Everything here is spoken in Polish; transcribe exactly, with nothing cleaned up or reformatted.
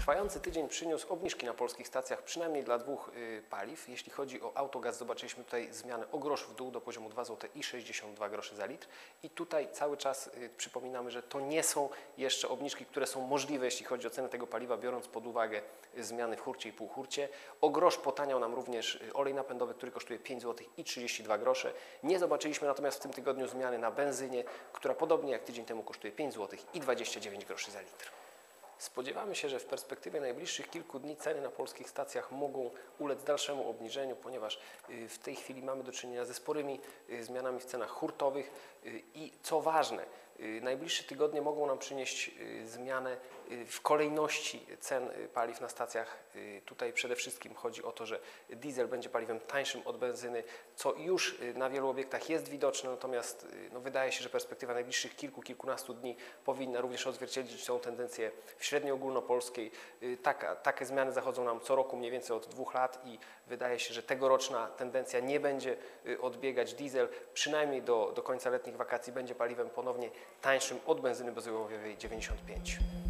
Trwający tydzień przyniósł obniżki na polskich stacjach, przynajmniej dla dwóch y, paliw. Jeśli chodzi o autogaz, zobaczyliśmy tutaj zmianę o grosz w dół do poziomu dwa złote i sześćdziesiąt dwa grosze za litr. I tutaj cały czas y, przypominamy, że to nie są jeszcze obniżki, które są możliwe, jeśli chodzi o cenę tego paliwa, biorąc pod uwagę y, zmiany w hurcie i półhurcie. O grosz potaniał nam również y, olej napędowy, który kosztuje pięć złotych i trzydzieści dwa grosze. Nie zobaczyliśmy natomiast w tym tygodniu zmiany na benzynie, która podobnie jak tydzień temu kosztuje pięć złotych i dwadzieścia dziewięć groszy za litr. Spodziewamy się, że w perspektywie najbliższych kilku dni ceny na polskich stacjach mogą ulec dalszemu obniżeniu, ponieważ w tej chwili mamy do czynienia ze sporymi zmianami w cenach hurtowych i co ważne, najbliższe tygodnie mogą nam przynieść zmianę w kolejności cen paliw na stacjach. Tutaj przede wszystkim chodzi o to, że diesel będzie paliwem tańszym od benzyny, co już na wielu obiektach jest widoczne, natomiast no, wydaje się, że perspektywa najbliższych kilku, kilkunastu dni powinna również odzwierciedlić tą tendencję w średniej ogólnopolskiej. Taka, takie zmiany zachodzą nam co roku mniej więcej od dwóch lat i wydaje się, że tegoroczna tendencja nie będzie odbiegać. Diesel przynajmniej do, do końca letnich wakacji będzie paliwem ponownie tańszym od benzyny bezołowowej dziewięćdziesiąt pięć.